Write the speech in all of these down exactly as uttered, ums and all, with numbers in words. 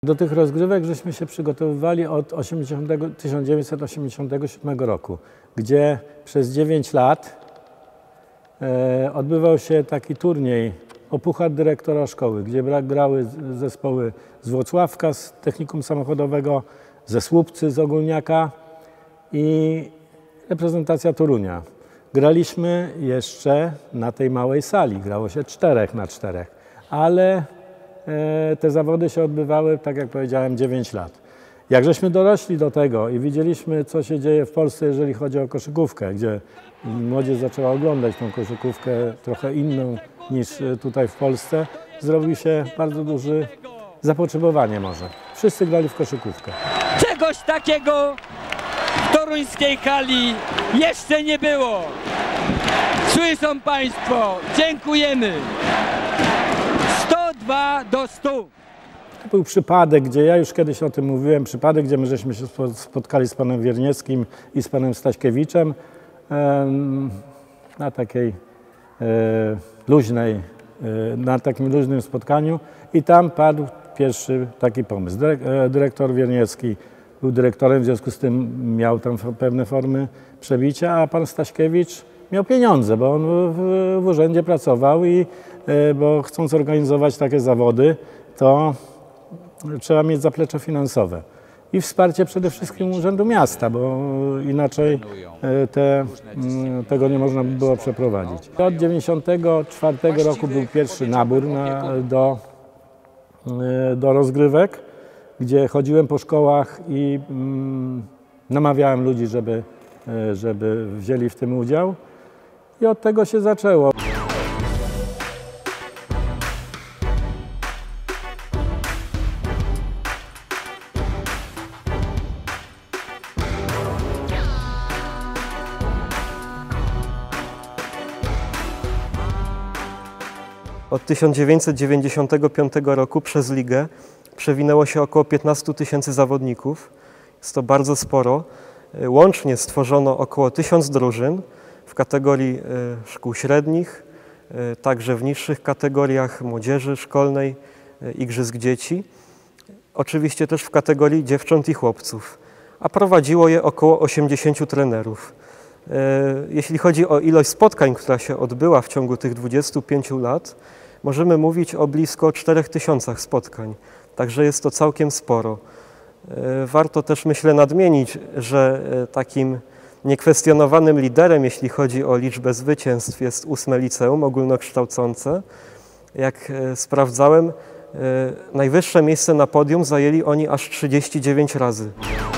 Do tych rozgrywek żeśmy się przygotowywali od tysiąc dziewięćset osiemdziesiątego siódmego roku, gdzie przez dziewięć lat e, odbywał się taki turniej o puchar dyrektora szkoły, gdzie grały zespoły z Włocławka, z technikum samochodowego, ze Słupcy, z Ogólniaka i reprezentacja Torunia. Graliśmy jeszcze na tej małej sali, grało się czterech na czterech, ale e, te zawody się odbywały, tak jak powiedziałem, dziewięć lat. Jak żeśmy dorośli do tego i widzieliśmy, co się dzieje w Polsce, jeżeli chodzi o koszykówkę, gdzie młodzież zaczęła oglądać tą koszykówkę trochę inną niż tutaj w Polsce, zrobił się bardzo duże zapotrzebowanie może. Wszyscy grali w koszykówkę. Czegoś takiego w toruńskiej hali jeszcze nie było. Słyszą Państwo, dziękujemy. sto dwa do stu. To był przypadek, gdzie ja już kiedyś o tym mówiłem, przypadek, gdzie my żeśmy się spotkali z panem Wiernieckim i z panem Staśkiewiczem na takiej luźnej, na takim luźnym spotkaniu i tam padł pierwszy taki pomysł. Dyrektor Wierniecki był dyrektorem, w związku z tym miał tam pewne formy przebicia, a pan Staśkiewicz miał pieniądze, bo on w, w urzędzie pracował i bo chcąc organizować takie zawody, to trzeba mieć zaplecze finansowe i wsparcie przede wszystkim Urzędu Miasta, bo inaczej te, tego nie można by było przeprowadzić. Od tysiąc dziewięćset dziewięćdziesiątego czwartego roku był pierwszy nabór na, do, do rozgrywek, gdzie chodziłem po szkołach i mm, namawiałem ludzi, żeby, żeby wzięli w tym udział i od tego się zaczęło. Od tysiąc dziewięćset dziewięćdziesiątego piątego roku przez ligę przewinęło się około piętnastu tysięcy zawodników. Jest to bardzo sporo. Łącznie stworzono około tysiąc drużyn w kategorii szkół średnich, także w niższych kategoriach młodzieży szkolnej, igrzysk dzieci. Oczywiście też w kategorii dziewcząt i chłopców, a prowadziło je około osiemdziesięciu trenerów. Jeśli chodzi o ilość spotkań, która się odbyła w ciągu tych dwudziestu pięciu lat, możemy mówić o blisko czterech tysiącach spotkań, także jest to całkiem sporo. Warto też, myślę, nadmienić, że takim niekwestionowanym liderem, jeśli chodzi o liczbę zwycięstw, jest ósme liceum ogólnokształcące. Jak sprawdzałem, najwyższe miejsce na podium zajęli oni aż trzydzieści dziewięć razy.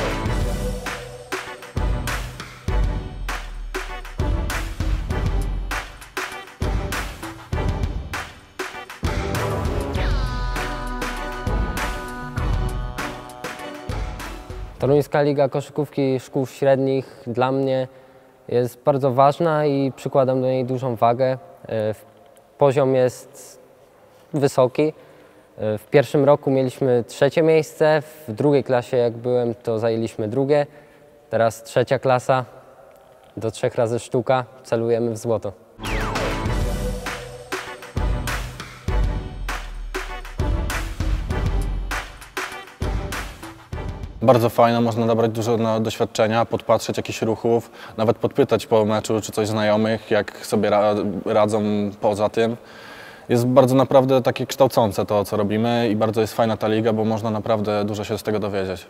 Toruńska Liga Koszykówki Szkół Średnich dla mnie jest bardzo ważna i przykładam do niej dużą wagę. Poziom jest wysoki. W pierwszym roku mieliśmy trzecie miejsce, w drugiej klasie jak byłem, to zajęliśmy drugie. Teraz trzecia klasa, do trzech razy sztuka, celujemy w złoto. Bardzo fajne, można nabrać dużo doświadczenia, podpatrzeć jakichś ruchów, nawet podpytać po meczu czy coś znajomych, jak sobie radzą poza tym. Jest bardzo naprawdę takie kształcące to, co robimy i bardzo jest fajna ta liga, bo można naprawdę dużo się z tego dowiedzieć.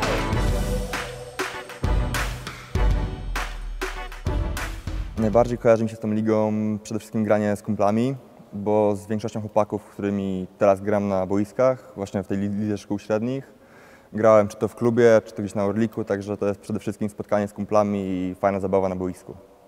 Najbardziej kojarzy mi się z tą ligą przede wszystkim granie z kumplami, bo z większością chłopaków, z którymi teraz gram na boiskach, właśnie w tej lidze szkół średnich, grałem czy to w klubie, czy to gdzieś na Orliku, także to jest przede wszystkim spotkanie z kumplami i fajna zabawa na boisku.